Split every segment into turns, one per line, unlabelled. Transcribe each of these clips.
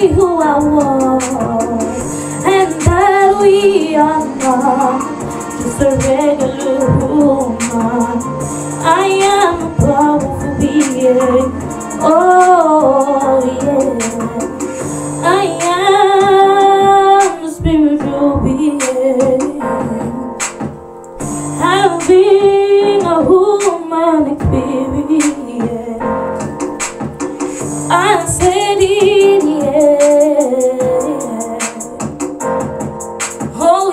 be who I was, and that we are not just a regular woman. I am a powerful being. Oh yeah, I am a spiritual being. Having a human experience. I said it, yeah. Oh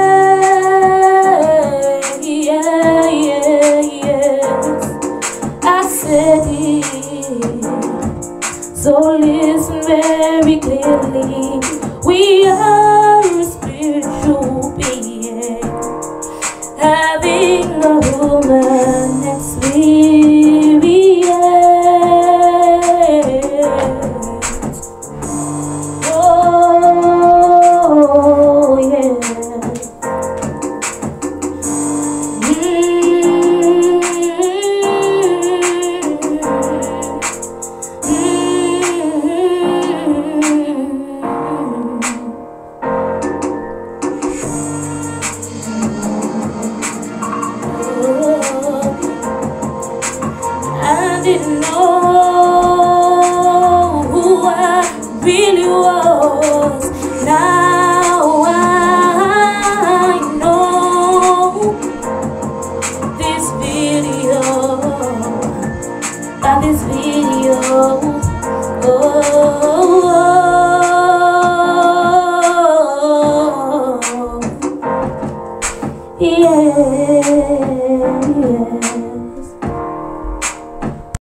yeah, yeah, yeah, yes. I said it. So listen very clearly. We are a spiritual being, having a human experience. Oh yeah. I didn't know who I really was. Now I know. This video,